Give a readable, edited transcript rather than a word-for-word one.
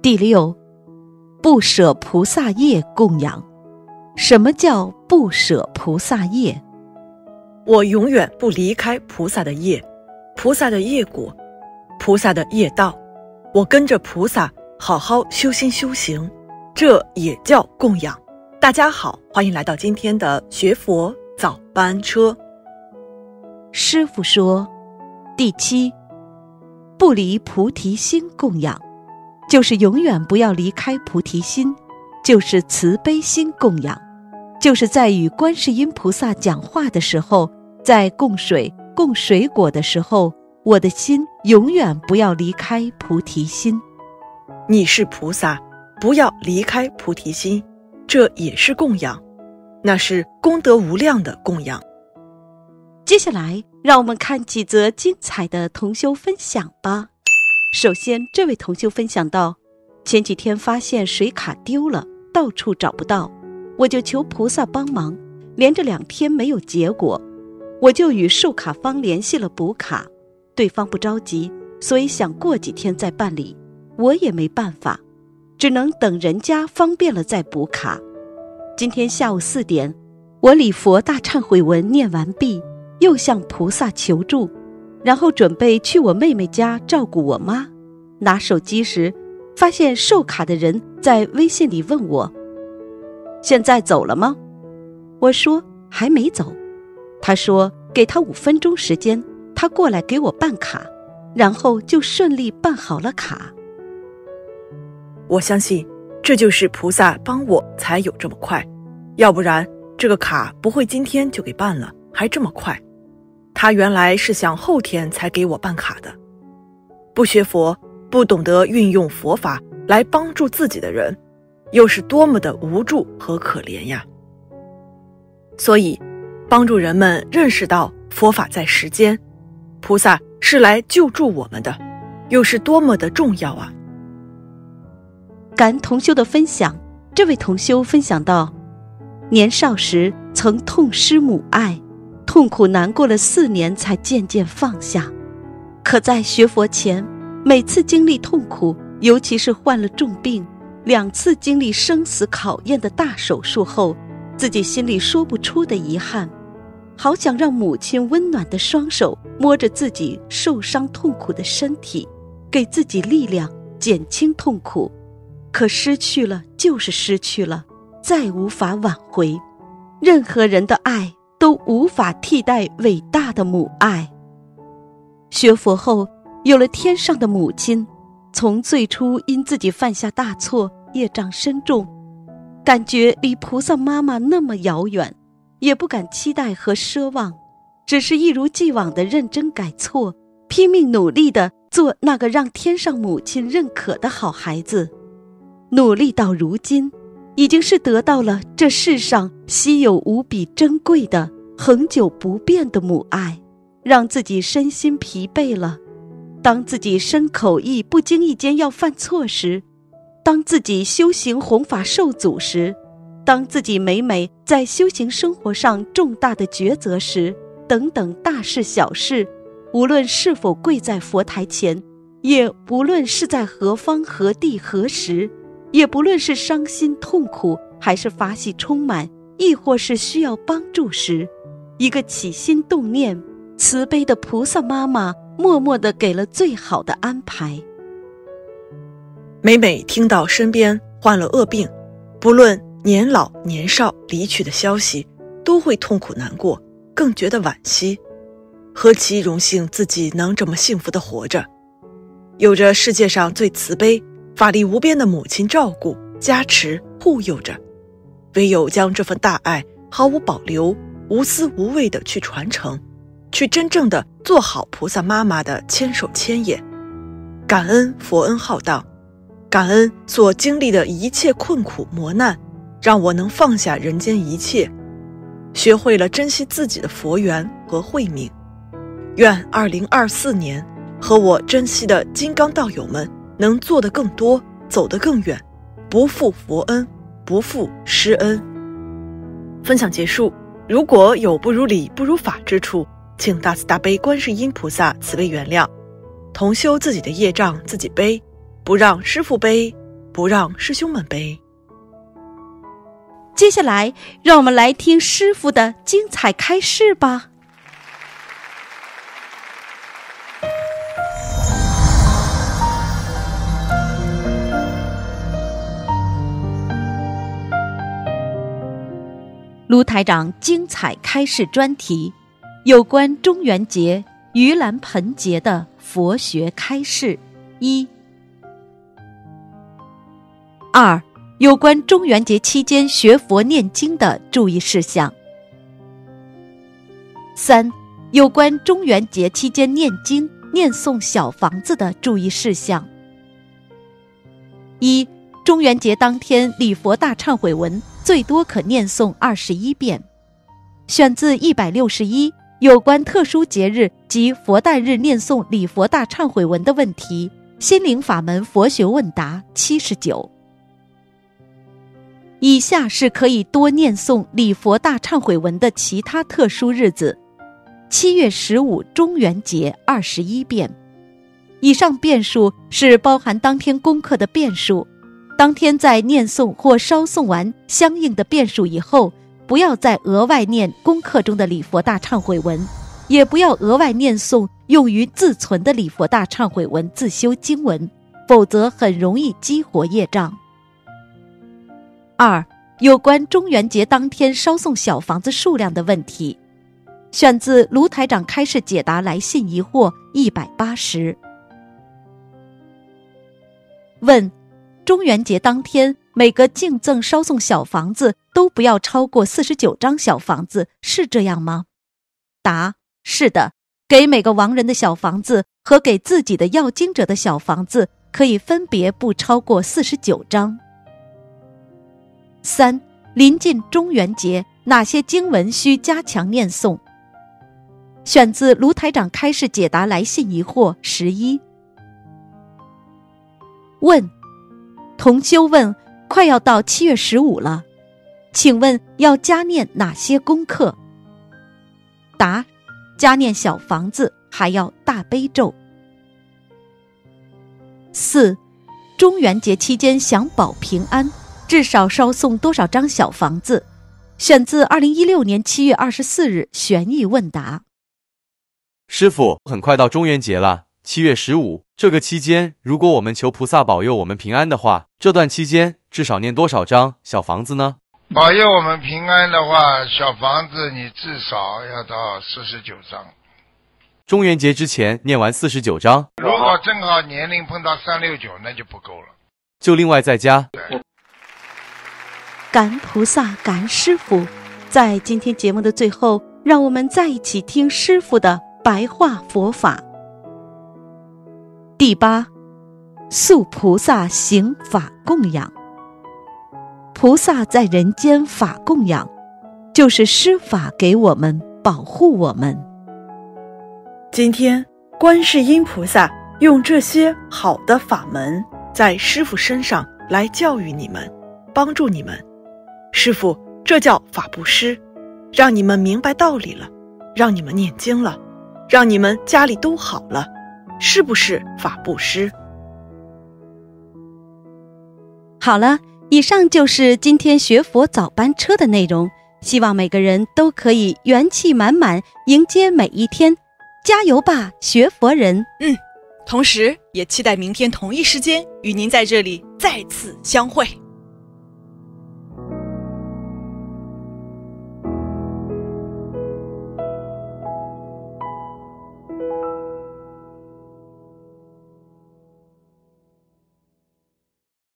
第六，不舍菩萨业供养。什么叫不舍菩萨业？ 我永远不离开菩萨的业，菩萨的业果，菩萨的业道，我跟着菩萨好好修心修行，这也叫供养。大家好，欢迎来到今天的学佛早班车。 师父说，第七，不离菩提心供养，就是永远不要离开菩提心，就是慈悲心供养，就是在与观世音菩萨讲话的时候，在供水供水果的时候，我的心永远不要离开菩提心。 你是菩萨，不要离开菩提心，这也是供养，那是功德无量的供养。 接下来让我们看几则精彩的同修分享吧。首先，这位同修分享到，前几天发现水卡丢了，到处找不到，我就求菩萨帮忙，连着2天没有结果，我就与售卡方联系了补卡，对方不着急，所以想过几天再办理，我也没办法，只能等人家方便了再补卡。今天下午4点，我礼佛大忏悔文念完毕，又向菩萨求助，然后准备去我妹妹家照顾我妈。拿手机时，发现售卡的人在微信里问我，现在走了吗？我说还没走。他说给他5分钟时间，他过来给我办卡，然后就顺利办好了卡。 我相信这就是菩萨帮我才有这么快，要不然这个卡不会今天就给办了，还这么快。他原来是想后天才给我办卡的。不学佛，不懂得运用佛法来帮助自己的人，又是多么的无助和可怜呀！所以帮助人们认识到佛法在时间，菩萨是来救助我们的，又是多么的重要啊！ 感恩同修的分享。这位同修分享到，年少时曾痛失母爱，痛苦难过了4年才渐渐放下。可在学佛前，每次经历痛苦，尤其是患了重病，2次经历生死考验的大手术后，自己心里说不出的遗憾，好想让母亲温暖的双手摸着自己受伤痛苦的身体，给自己力量，减轻痛苦。可失去了就是失去了，再无法挽回。任何人的爱都无法替代伟大的母爱。学佛后，有了天上的母亲，从最初因自己犯下大错，业障深重，感觉离菩萨妈妈那么遥远，也不敢期待和奢望，只是一如既往地认真改错，拼命努力地做那个让天上母亲认可的好孩子。努力到如今，已经是得到了这世上稀有无比珍贵的恒久不变的母爱，让自己身心疲惫了。当自己身口意不经意间要犯错时，当自己修行弘法受阻时，当自己每每在修行生活上重大的抉择时，等等大事小事，无论是否跪在佛台前，也无论是在何方何地何时，也不论是伤心痛苦，还是法喜充满，亦或是需要帮助时，一个起心动念，慈悲的菩萨妈妈默默地给了最好的安排。 每每听到身边患了恶病，不论年老年少离去的消息，都会痛苦难过，更觉得惋惜。何其荣幸自己能这么幸福地活着，有着世界上最慈悲法力无边的母亲照顾加持护佑着，唯有将这份大爱毫无保留无私无畏地去传承，去真正地做好菩萨妈妈的千手千眼。感恩佛恩浩荡，感恩所经历的一切困苦磨难，让我能放下人间一切，学会了珍惜自己的佛缘和慧命。愿2024年和我珍惜的金刚道友们能做得更多，走得更远，不负佛恩，不负师恩。分享结束，如果有不如理不如法之处，请大慈大悲观世音菩萨慈悲原谅，同修自己的业障自己背，不让师父背， 不让师兄们背。 接下来，让我们来听师父的精彩开示吧。卢台长精彩开示专题，有关中元节盂兰盆节的佛学开示1。2，有关中元节期间学佛念经的注意事项。3，有关中元节期间念经念诵小房子的注意事项。1，中元节当天礼佛大忏悔文最多可念诵21遍，选自161有关特殊节日及佛诞日念诵礼佛大忏悔文的问题，心灵法门佛学问答79。以下是可以多念诵礼佛大忏悔文的其他特殊日子：7月15中元节21遍。以上遍数是包含当天功课的遍数，当天在念诵或烧诵完相应的遍数以后，不要再额外念功课中的礼佛大忏悔文，也不要额外念诵用于自存的礼佛大忏悔文自修经文，否则很容易激活业障。2，有关中元节当天烧送小房子数量的问题，选自卢台长开示解答来信疑惑180。问：中元节当天每个敬赠烧送小房子都不要超过49张小房子，是这样吗？答：是的，给每个亡人的小房子和给自己的要经者的小房子可以分别不超过49张。3，临近中元节，哪些经文需加强念诵？选自卢台长开示解答来信疑惑11。问：同修问，快要到7月15了，请问要加念哪些功课？答：加念小房子，还要大悲咒。4，中元节期间想保平安，至少烧送多少张小房子？选自2016年7月24日悬疑问答。 师父，很快到中元节了，7月15，这个期间如果我们求菩萨保佑我们平安的话，这段期间至少念多少张小房子呢？ 保佑我们平安的话，小房子你至少要到49张。 中元节之前念完49张， 如果正好年龄碰到369，那就不够了， 就另外再加。 感恩菩萨，感恩师父。在今天节目的最后，让我们再一起听师父的白话佛法。第8，塑菩萨行法供养。菩萨在人间法供养，就是施法给我们，保护我们。 今天观世音菩萨用这些好的法门在师父身上来教育你们，帮助你们。师父，这叫法布施，让你们明白道理了，让你们念经了，让你们家里都好了，是不是法布施？ 好了，以上就是今天学佛早班车的内容，希望每个人都可以元气满满迎接每一天，加油吧，学佛人！ 同时也期待明天同一时间与您在这里再次相会。